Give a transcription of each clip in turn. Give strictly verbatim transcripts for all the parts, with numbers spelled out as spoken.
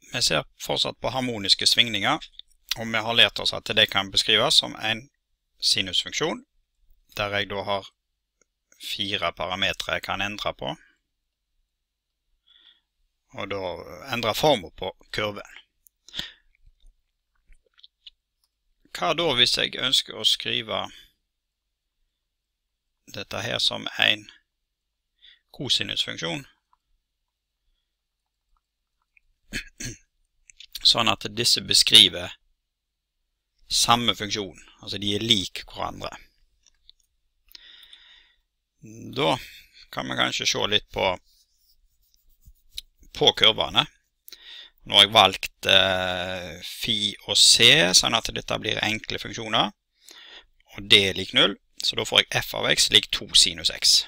vi ser fortsatt på harmoniske svingninger, og vi har lært oss at det kan beskrives som en sinusfunksjon, der jeg da har fire parametre jeg kan endre på, og da endre formen på kurven. Hva da hvis jeg ønsker å skrive dette her som en kosinusfunksjon? Sånn at disse beskriver samme funksjon, altså de er lik hverandre. Da kan vi kanskje se litt på, på kurvene. Nå har jeg valgt eh, Φ og C, sånn at dette blir enkle funksjoner, og D er lik null, så da får jeg f av x lik to sinus x.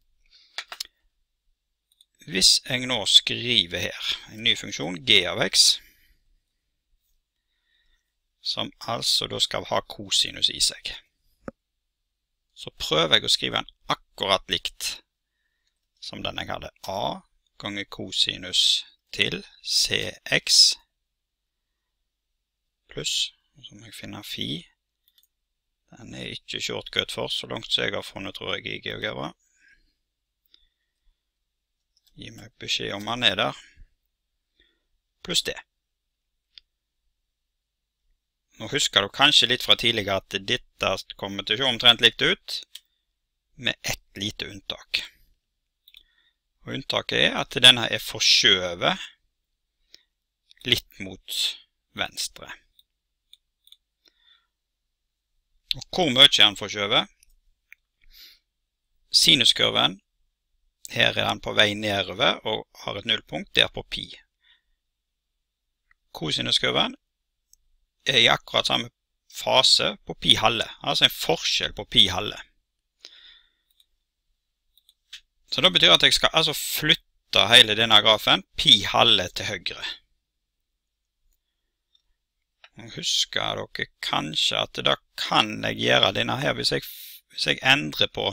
Hvis jeg nå skriver her en ny funksjon, g av x, som altså da skal ha kosinus i seg, så prøver jeg å skrive den akkurat likt som den jeg hadde. A ganger kosinus til cx pluss, så må jeg finne Φ. Den er ikke shortcut for, så langt så jeg har funnet, tror jeg, i GeoGebra. Gi meg beskjed om han er der. Pluss det. Nå husker du kanskje litt fra tidligere at dette kommer til å se omtrent likt ut, med ett lite unntak. Og unntaket er at denne er forskjøvet litt mot venstre. Og hvor mye er den forskjøvet? Sinuskurven, her er den på vei nedover og har et nullpunkt der på pi. Kosinuskurven er i akkurat samme fase på pi halve, altså en forskjell på pi halve. Så det betyr at jeg skal altså flytte hele denne grafen pi halve til høyre. Og husker dere kanskje at da kan jeg gjøre denne her hvis jeg, hvis jeg endrer på,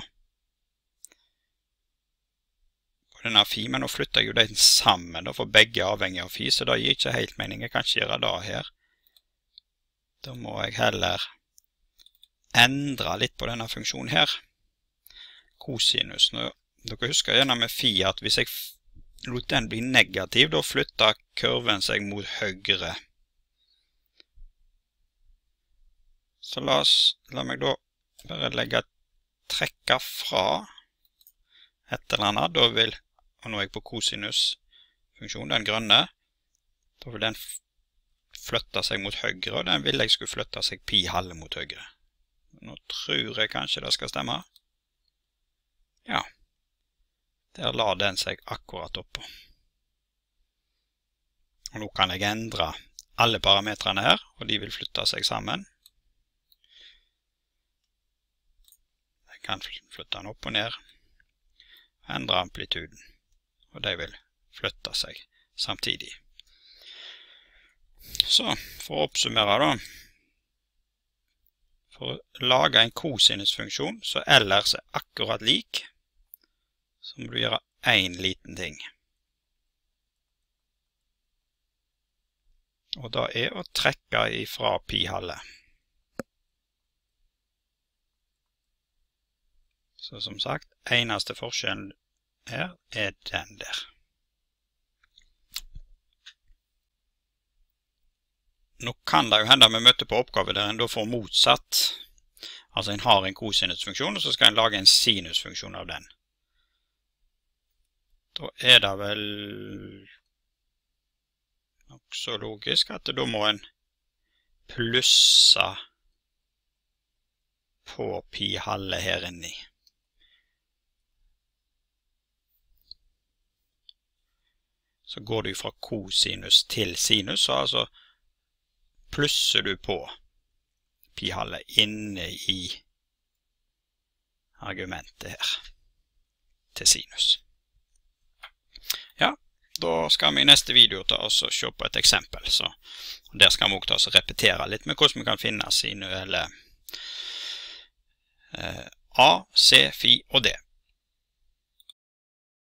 på denne Φ, men nå flytter jeg jo den sammen, da for begge avhengig av Φ, så da gir ikke helt mening. Jeg kan ikke gjøre det her. Da må jeg heller endre litt på denne funksjonen her. Kosinus. Nå Dere husker gjerne med Φ at hvis jeg lot den bli negativ, da flytter kurven seg mot høyre. Så la, oss, la meg da bare legge trekke fra et eller annet. Da vil, og nå er jeg på kosinusfunksjonen, den grønne, da vil den flytte seg mot høyre, og den vil jeg skulle flytte seg pi halve mot høyre. Nå tror jeg kanskje det skal stemme. Ja. Der la den seg akkurat oppå. Og nå kan jeg endre alle parametrene her, og de vil flytte seg sammen. Jeg kan flytte den opp og ned, endre amplituden, og de vil flytte seg samtidig. Så, for å oppsummere da, for å lage en kosinusfunksjon, så ellers er akkurat lik, så må du gjøre en liten ting. Og da er å trekke ifra pi halve. Så som sagt, eneste forskjellen her er den der. Nå kan det jo hende vi møter på oppgave der en da får motsatt. Altså en har en kosinusfunksjon, og så skal en lage en sinusfunksjon av den. Da er det vel nok så logisk at da må en plusse på pi halve her inni. Så går du fra kosinus til sinus, så altså plusser du på pi halve inne i argumentet her til sinus. Ja, da skal vi i neste video ta oss og se på et eksempel. Så der skal vi også ta oss og repetere litt med hvordan vi kan finne sinus eller eh, A, C, Φ og D.